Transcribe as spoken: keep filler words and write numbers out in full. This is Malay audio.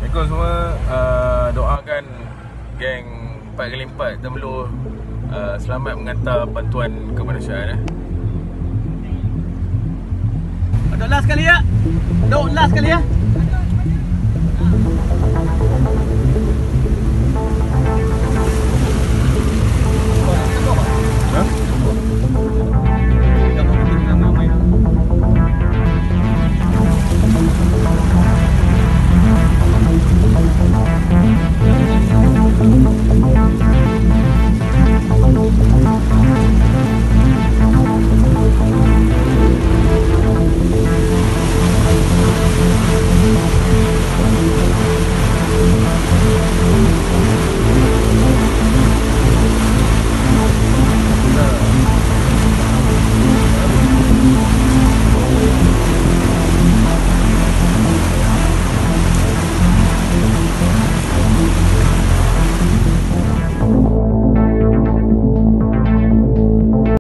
Assalamualaikum semua. uh, Doakan geng empat kali empat Temelur uh, selamat mengantar bantuan kemanusiaan eh. Dok last kali ya. Dok last kali ya.